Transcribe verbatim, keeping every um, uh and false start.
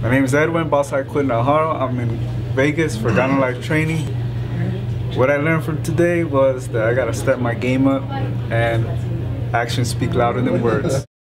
My name is Edwin, boss I quit Naharo. I'm in Vegas for Ganolife training. What I learned from today was that I gotta step my game up and actions speak louder than words.